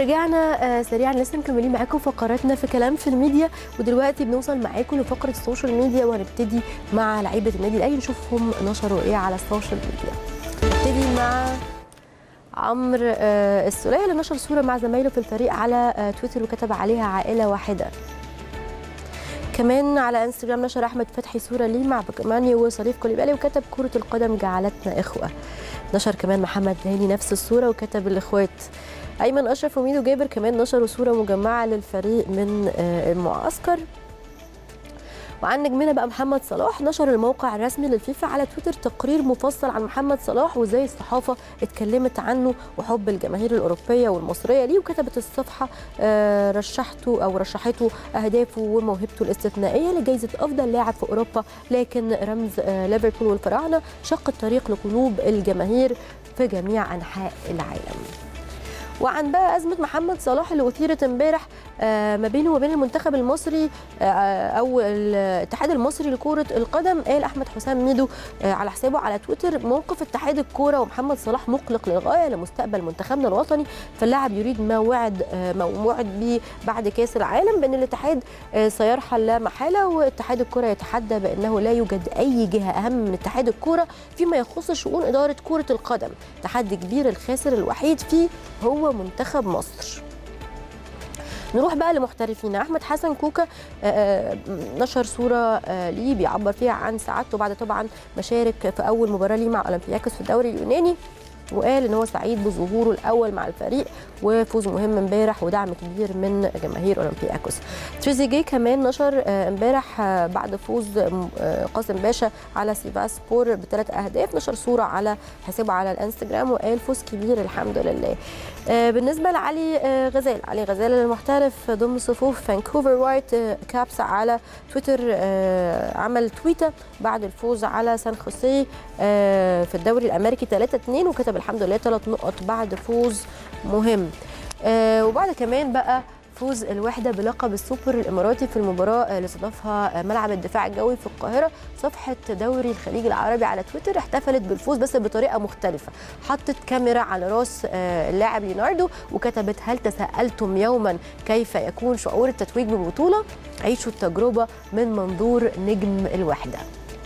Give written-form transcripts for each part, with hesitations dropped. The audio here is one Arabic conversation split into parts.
ورجعنا سريعا لسه مكملين معاكم فقراتنا في كلام في الميديا، ودلوقتي بنوصل معاكم لفقره السوشيال ميديا، وهنبتدي مع لعيبه النادي الاهلي نشوفهم نشروا ايه على السوشيال ميديا. نبتدي مع عمرو السولية اللي نشر صوره مع زمايله في الفريق على تويتر وكتب عليها عائله واحده. كمان على انستجرام نشر احمد فتحي صوره ليه مع بكماني وصريف كوليبالي وكتب كره القدم جعلتنا اخوه. نشر كمان محمد هاني نفس الصوره وكتب الاخوات. ايمن اشرف وميدو جابر كمان نشروا صوره مجمعه للفريق من المعسكر. وعن نجمنا بقى محمد صلاح، نشر الموقع الرسمي للفيفا على تويتر تقرير مفصل عن محمد صلاح وازاي الصحافه اتكلمت عنه وحب الجماهير الاوروبيه والمصريه ليه، وكتبت الصفحه رشحته اهدافه وموهبته الاستثنائيه لجائزه افضل لاعب في اوروبا، لكن رمز ليفربول والفراعنه شق الطريق لقلوب الجماهير في جميع انحاء العالم. وعن بقى أزمة محمد صلاح اللي أثيرت امبارح ما بينه وبين المنتخب المصري أو الاتحاد المصري لكرة القدم، قال أحمد حسام ميدو على حسابه على تويتر: موقف اتحاد الكورة ومحمد صلاح مقلق للغاية لمستقبل منتخبنا الوطني، فاللاعب يريد ما وعد به بعد كأس العالم بأن الاتحاد سيرحل لا محالة، واتحاد الكورة يتحدى بأنه لا يوجد أي جهة أهم من اتحاد الكورة فيما يخص شؤون إدارة كرة القدم، تحدي كبير الخاسر الوحيد فيه هو منتخب مصر. نروح بقى لمحترفين. احمد حسن كوكا نشر صوره ليه بيعبر فيها عن سعادته بعد طبعا مشارك في اول مباراه ليه مع اولمبياكوس في الدوري اليوناني، وقال ان هو سعيد بظهوره الاول مع الفريق وفوز مهم امبارح ودعم كبير من جماهير اولمبياكوس. تريزيجيه كمان نشر امبارح بعد فوز قاسم باشا على سيفاسبور ب3 أهداف، نشر صوره على حسابه على الانستجرام وقال: فوز كبير الحمد لله. بالنسبه لعلي غزال المحترف ضمن صفوف فانكوفر وايت كابس على تويتر، عمل تويته بعد الفوز على سان خوسيه في الدوري الامريكي 3-2 وكتب: الحمد لله 3 نقط بعد فوز مهم. وبعد كمان بقى فوز الوحده بلقب السوبر الاماراتي في المباراه اللي استضافها ملعب الدفاع الجوي في القاهره، صفحه دوري الخليج العربي على تويتر احتفلت بالفوز بس بطريقه مختلفه، حطت كاميرا على راس اللاعب ليوناردو وكتبت: هل تساءلتم يوما كيف يكون شعور التتويج ببطوله؟ عيشوا التجربه من منظور نجم الوحده.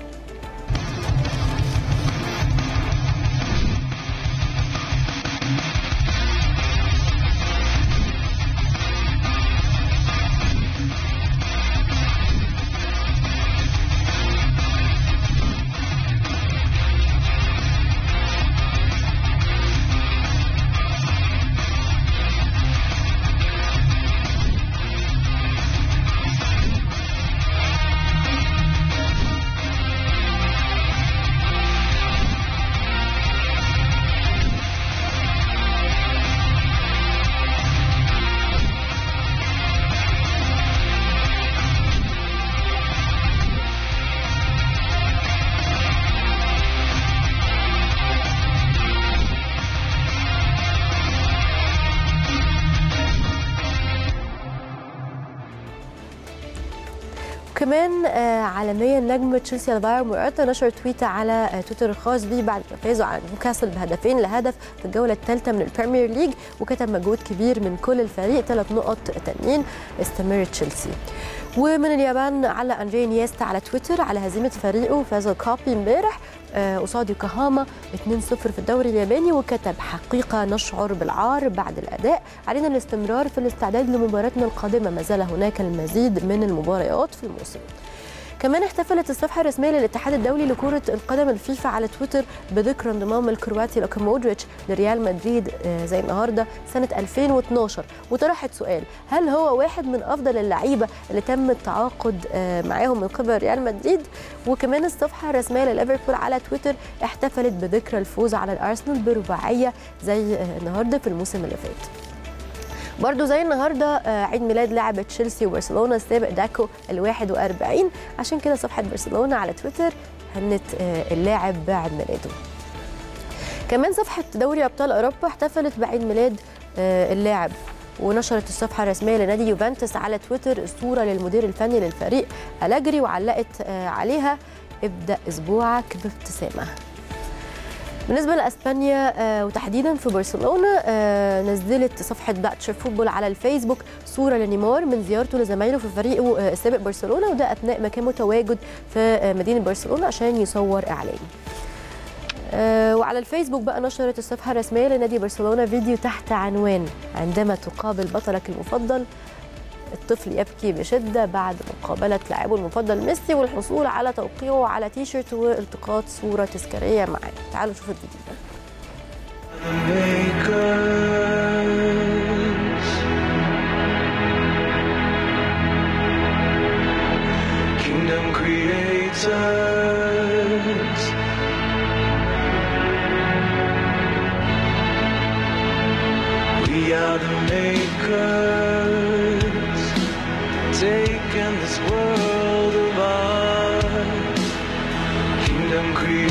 كمان عالميا نجم تشيلسي الفايرو موراتا نشر تويته على تويتر الخاص بيه بعد ما فازوا على نيوكاسل بهدفين لهدف في الجوله الثالثه من البريمير ليج، وكتب: مجهود كبير من كل الفريق، 3 نقط تانيين، استمر تشيلسي. ومن اليابان على أندريه نيستا على تويتر على هزيمه فريقه فاز الكابي امبارح قصاد يوكوهاما 2-0 في الدوري الياباني، وكتب: حقيقه نشعر بالعار بعد الاداء، علينا الاستمرار في الاستعداد لمباراتنا القادمه، ما زال هناك المزيد من المباريات في الموسم. كمان احتفلت الصفحه الرسميه للاتحاد الدولي لكره القدم الفيفا على تويتر بذكرى انضمام الكرواتي لوكا مودريتش لريال مدريد زي النهارده سنه 2012، وطرحت سؤال: هل هو واحد من افضل اللعيبه اللي تم التعاقد معاهم من قبل ريال مدريد؟ وكمان الصفحه الرسميه لليفربول على تويتر احتفلت بذكرى الفوز على الارسنال برباعيه زي النهارده في الموسم اللي فات. برضو زي النهارده عيد ميلاد لاعب تشيلسي وبرشلونه السابق داكو ال41، عشان كده صفحه برشلونه على تويتر هنت اللاعب بعيد ميلاده. كمان صفحه دوري ابطال اوروبا احتفلت بعيد ميلاد اللاعب، ونشرت الصفحه الرسميه لنادي يوفنتوس على تويتر صوره للمدير الفني للفريق ألاجري وعلقت عليها: ابدا اسبوعك بابتسامه. بالنسبه لاسبانيا وتحديدا في برشلونه، نزلت صفحه باتشر فوتبول على الفيسبوك صوره لنيمار من زيارته لزمايله في فريقه السابق برشلونه، وده اثناء ما كان متواجد في مدينه برشلونه عشان يصور اعلان. وعلى الفيسبوك بقى نشرت الصفحه الرسميه لنادي برشلونه فيديو تحت عنوان عندما تقابل بطلك المفضل الطفل يبكي بشده بعد مقابله لاعبه المفضل ميسي والحصول على توقيعه على تيشيرت والتقاط صوره تذكاريه معاه. تعالوا نشوف الفيديو ده. Taking this world of ours, kingdom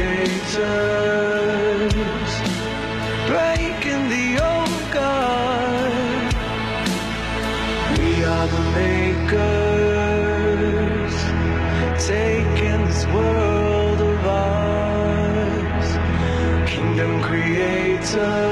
creators, breaking the old guard. We are the makers, taking this world of ours, kingdom creators.